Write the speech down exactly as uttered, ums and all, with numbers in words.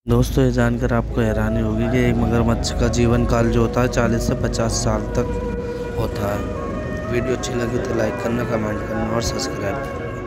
दोस्तों ये जानकर आपको हैरानी होगी कि एक मगरमच्छ का जीवन काल जो होता है चालीस से पचास साल तक होता है। वीडियो अच्छी लगी तो लाइक करना, कमेंट करना और सब्सक्राइब करना।